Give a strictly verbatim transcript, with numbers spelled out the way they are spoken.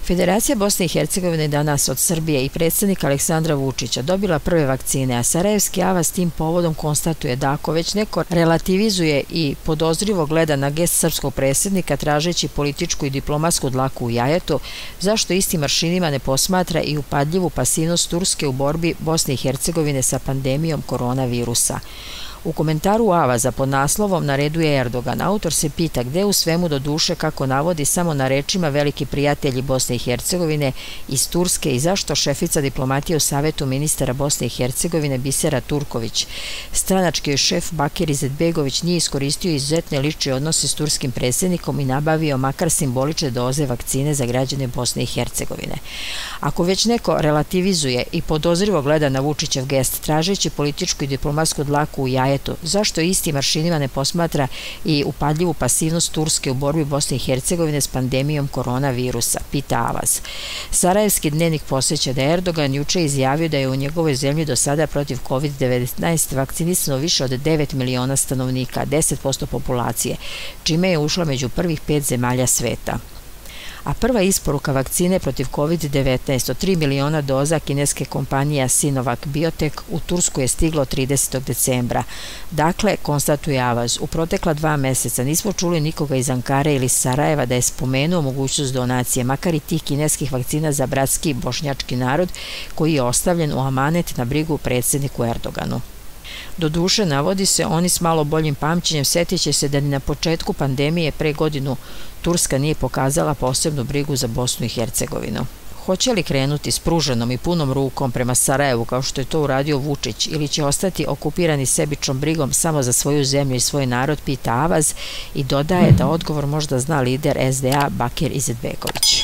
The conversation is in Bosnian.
Federacija Bosne i Hercegovine danas od Srbije i predsjednika Aleksandra Vučića dobila prve vakcine, a Sarajevski Avaz tim povodom konstatuje da ako već neko relativizuje i podozrivo gleda na gest srpskog predsjednika tražeći političku i diplomatsku dlaku u jajetu, zašto istim aršinima ne posmatra i upadljivu pasivnost Turske u borbi Bosne i Hercegovine sa pandemijom koronavirusa. U komentaru Avaza pod naslovom "Na redu je Erdogan" autor se pita gde u svemu do duše, kako navodi, samo na rečima veliki prijatelji Bosne i Hercegovine iz Turske i zašto šefica diplomatije u Savetu ministara Bosne i Hercegovine Bisera Turković, stranački šef Bakir Izetbegović, nije iskoristio izuzetne lične odnose s turskim predsjednikom i nabavio makar simbolične doze vakcine za građane Bosne i Hercegovine. Ako već neko relativizuje i podozrivo gleda na Vučićev gest tražeći političku i diplomatsku dlaku u jajetu, zašto istim aršinima ne posmatra i upadljivu pasivnost Turske u borbi Bosne i Hercegovine s pandemijom koronavirusa, pita Avaz. Sarajevski dnevnik posjeća da je Erdogan juče izjavio da je u njegovoj zemlji do sada protiv kovid devetnaest vakcinisano više od devet miliona stanovnika, deset posto populacije, čime je ušla među prvih pet zemalja sveta. A prva isporuka vakcine protiv kovid devetnaest od tri miliona doza kineske kompanije Sinovac Biotech u Tursku je stiglo tridesetog decembra. Dakle, konstatuje Avaz, u protekla dva meseca nismo čuli nikoga iz Ankare ili Sarajeva da je spomenuo mogućnost donacije, makar i tih kineskih vakcina za bratski bošnjački narod koji je ostavljen u amanet na brigu predsjedniku Erdoganu. Doduše, navodi se, oni s malo boljim pamćenjem sjetit će se da ni na početku pandemije pre godinu Turska nije pokazala posebnu brigu za Bosnu i Hercegovinu. Hoće li krenuti s pruženom i punom rukom prema Sarajevu kao što je to uradio Vučić ili će ostati okupirani sebičnom brigom samo za svoju zemlju i svoj narod, pita Avaz i dodaje da odgovor možda zna lider es de a Bakir Izetbegović.